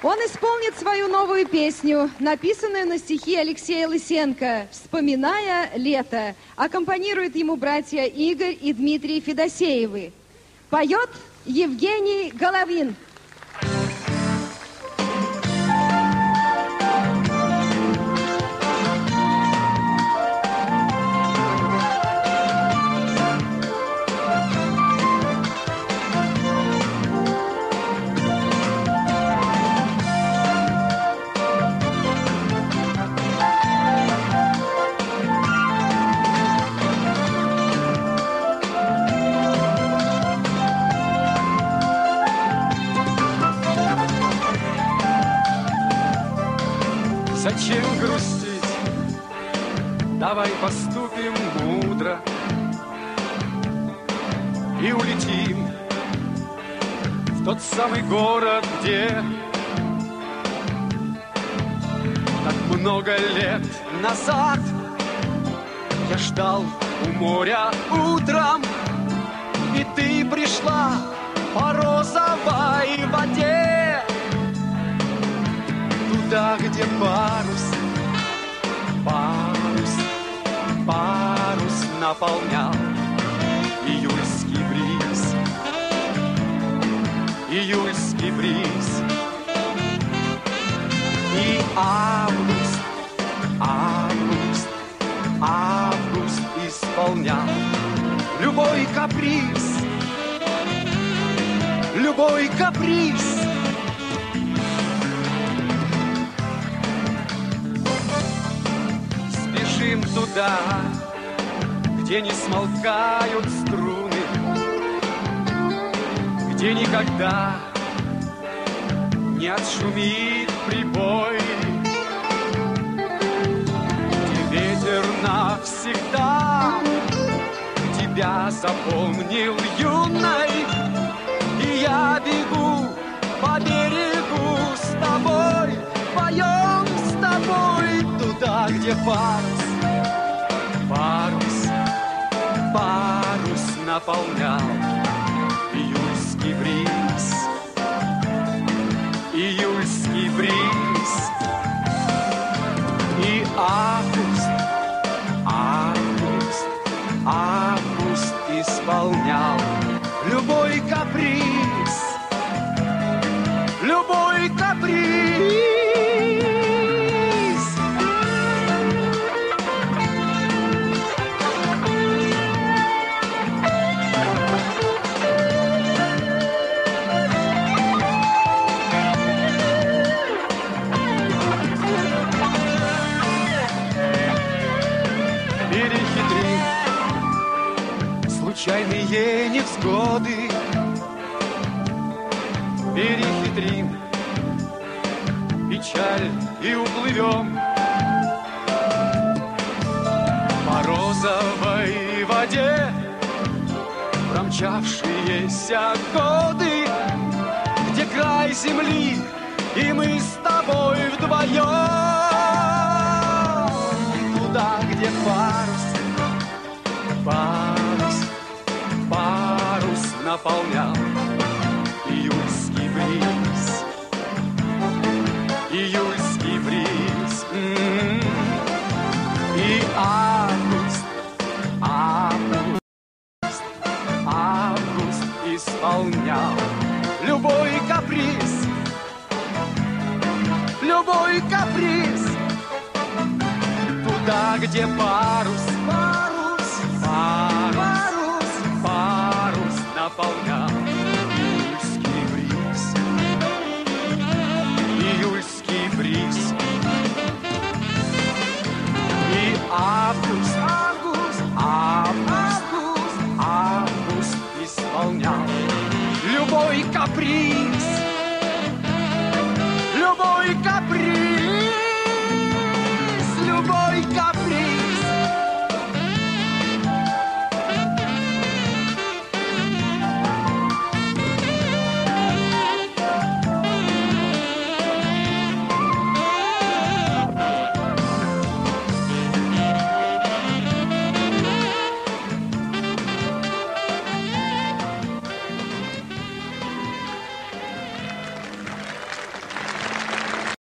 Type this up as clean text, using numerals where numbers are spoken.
Он исполнит свою новую песню, написанную на стихи Алексея Лысенко «Вспоминая лето». Аккомпанируют ему братья Игорь и Дмитрий Федосеевы. Поет Евгений Головин. Зачем грустить? Давай поступим мудро и улетим в тот самый город, где так много лет назад я ждал у моря утром, и ты пришла по розовой воде. Туда, где парус, парус, парус наполнял июльский бриз, июльский бриз. И август, август, август исполнял любой каприз, любой каприз. Спешим туда, где не смолкают струны, где никогда не отшумит прибой, где ветер навсегда тебя запомнил юной, и я бегу по берегу с тобой, поем с тобой туда, где парус, парус, парус наполнял июльский бриз, июльский бриз. И август, август, август исполнял любой каприз, любой каприз. Случайные невзгоды перехитрим печаль и уплывем по розовой воде, промчавшиеся годы, где край земли, и мы с тобой вдвоем туда, где парус, парус, парус наполнял июльский бриз, июльский бриз. И август, август, август исполнял любой каприз, любой каприз. Туда, где парус,